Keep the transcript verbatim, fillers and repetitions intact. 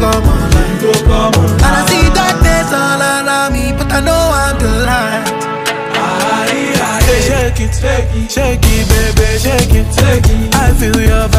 come online. Go come online. And I see darkness all around me, but I know I'm the light. Aye, aye, Hey, shake it, shake it, shake it, baby, shake it, shake it. I feel your vibe.